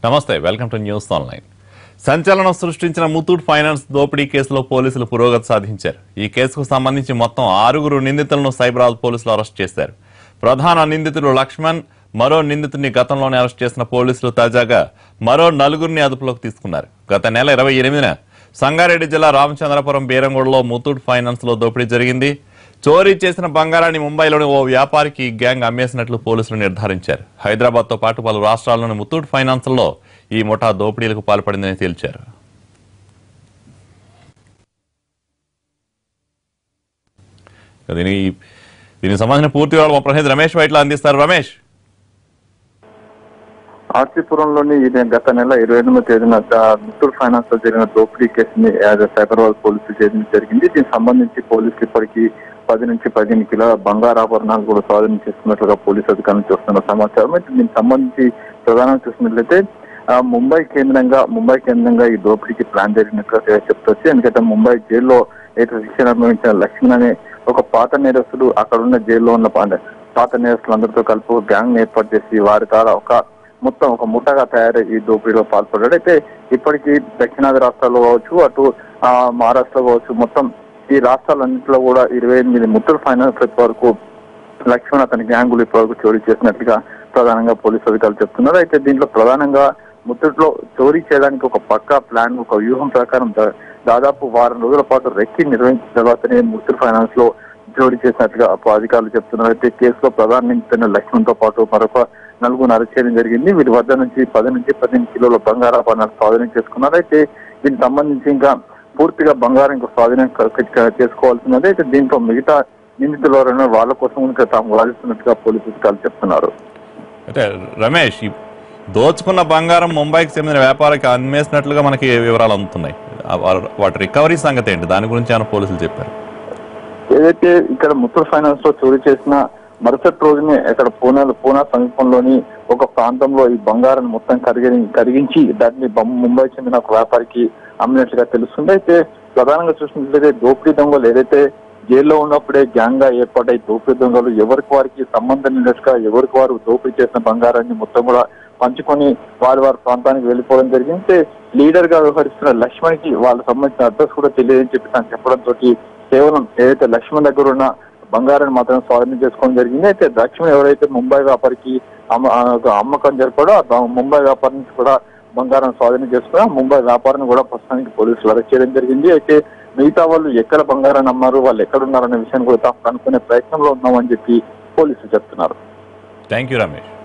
నమస్తే, welcome to news online. సంచలనం సృష్టించిన ముత్తూట్ ఫైనాన్స్ దోపిడీ కేసులో పోలీసులు పురోగతి సాధించారు. ఈ కేసుకు సంబంధించి మొత్తం 6 నిందితులను సైబరాబాద్ పోలీసులు అరెస్ట్ చేశారు. ప్రధాన నిందితుడు లక్ష్మణ్, మరో నిందితుడిని గతంలోనే అరెస్ట్ చేసిన పోలీసులు తాజాగా మరో 4 అదుపులోకి తీసుకున్నారు. గత నెల 28న సంగారెడ్డి జిల్లా రామచంద్రపురం బీరంగూడలో ముత్తూట్ ఫైనాన్స్ లో దోపిడీ జరిగింది. చోరీ చేసిన బంగారాన్ని ముంబైలోని ఓ వ్యాపారికి గ్యాంగ్ అమ్మేసినట్లు పోలీసులు నిర్ధారించారు. హైదరాబాద్ తో పాటు పలు రాష్ట్రాల్లోని ముత్తూట్ ఫైనాన్స్ లో ఈ ముఠా దోపిడీలకు పాల్పడిందని తేల్చారు. దీనికి సంబంధించిన పూర్తి వివరాలు మా ప్రతినిధి రమేష్ వైట్ల అందిస్తారు. రమేష్, ఆర్సీపురంలోని గత నెల 28వ తేదీన ముత్తూట్ ఫైనాన్స్ లో జరిగిన దోపిడీ కేసుని సైబరాబాద్ పోలీసులు చేయడం జరిగింది. దీనికి సంబంధించి పోలీసులు ఇప్పటికీ 10 నుంచి 15 కిలోల బంగారాభరణాలు కూడా స్వాధీనం చేసుకున్నట్లుగా పోలీసు అధికారులు చూస్తున్న సమాచారం. అయితే దీనికి సంబంధించి ప్రధానంగా చూసినట్లయితే ముంబై కేంద్రంగా ఈ దోపిడీకి ప్లాన్ జరిగినట్లుగా చెప్తొచ్చు. ఎందుకంటే ముంబై జైల్లో అయితే శిక్షణ అనుభవించిన లక్ష్మణ్ అనే ఒక పాత నేరస్తుడు అక్కడ ఉన్న జైల్లో ఉన్న పాత నేరస్తులందరితో కలిపి గ్యాంగ్ ఏర్పాటు చేసి వారి ద్వారా ఒక ముఠాగా తయారై ఈ దోపిడీలో పాల్పడ్డాడు. అయితే ఇప్పటికీ దక్షిణాది రాష్ట్రాల్లో కావచ్చు, అటు మహారాష్ట్రలో కావచ్చు, మొత్తం ఈ రాష్ట్రాలన్నింటిలో కూడా 28 ముత్తూట్ ఫైనాన్స్ వరకు లక్ష్మణ్ అతని గ్యాంగులు ఇప్పటివరకు చోరీ చేసినట్లుగా ప్రధానంగా పోలీసు అధికారులు చెప్తున్నారు. అయితే దీంట్లో ప్రధానంగా ముత్తూట్లో చోరీ చేయడానికి ఒక పక్కా ప్లాన్, ఒక వ్యూహం ప్రకారం దాదాపు వారం రోజుల పాటు రెక్కి నిర్వహించిన తర్వాతనే ముత్తూట్ ఫైనాన్స్ లో చోరీ చేసినట్లుగా అధికారులు చెప్తున్నారు. అయితే కేసులో ప్రధాన నిందితున్న లక్ష్మణ్ తో పాటు మరొక 4 అరెస్ట్ చేయడం జరిగింది. వీరి వద్ద నుంచి 10 నుంచి 15 కిలోల బంగారాభరణాలు స్వాధీనం చేసుకున్నారు. అయితే దీనికి సంబంధించి ఇంకా పూర్తిగా బంగారం స్వాధీనం చేసుకోవాల్సినది. అయితే దీంట్లో మిగతా నిందితులు ఎవరైనా వాళ్ళ కోసం ఇంకా తాము వాదిస్తున్నట్టుగా పోలీసు అధికారులు చెప్తున్నారు. అయితే రమేష్, దోచుకున్న బంగారం ముంబైకి చెందిన వ్యాపారికి అమ్మేసినట్లుగా మనకి వివరాలు అందుతున్నాయి. వాటి రికవరీ సంగతి ఏంటి? దాని గురించి ఏమైనా పోలీసులు చెప్పారు? ఏదైతే ఇక్కడ ముత్తూట్ ఫైనాన్స్ లో చోరీ చేసిన మరుసటి రోజునే ఇక్కడ పూనా సమీపంలోని ఒక ప్రాంతంలో ఈ బంగారాన్ని మొత్తం కరిగించి దాన్ని ముంబై చెందిన ఒక వ్యాపారికి అమ్మినట్లుగా తెలుస్తుంది. అయితే ప్రధానంగా చూసినట్లయితే దోపిడీ దొంగలు ఏదైతే జైల్లో ఉన్నప్పుడే గ్యాంగ్ గా ఏర్పడ్డాయి దోపిడీ దొంగలు ఎవరికి వారికి సంబంధం లేనట్టుగా ఎవరికి వారు దోపిడీ చేసిన బంగారాన్ని మొత్తం కూడా పంచుకొని వారి ప్రాంతానికి వెళ్ళిపోవడం జరిగింది. లీడర్ గా వ్యవహరిస్తున్న లక్ష్మణ్ కి వాళ్ళకి సంబంధించిన అడ్రస్ కూడా తెలియదని చెప్పి తను చెప్పడంతో కేవలం ఏదైతే లక్ష్మణ్ దగ్గర ఉన్న బంగారాన్ని మాత్రం స్వాధీనం చేసుకోవడం జరిగింది. అయితే లక్ష్మణ్ ఎవరైతే ముంబై వ్యాపారికి అమ్మకం జరిపాడో ఆ ముంబై వ్యాపారం నుంచి కూడా బంగారం స్వాధీనం చేసుకున్నా ముంబై వ్యాపారాన్ని కూడా ప్రస్తుతానికి పోలీసులు అరెస్ట్ చేయడం జరిగింది. అయితే మిగతా వాళ్ళు ఎక్కడ బంగారాన్ని అమ్మారు, వాళ్ళు ఎక్కడున్నారనే విషయాన్ని కూడా కనుక్కునే ప్రయత్నంలో ఉన్నామని చెప్పి పోలీసులు చెప్తున్నారు. Thank you Ramesh.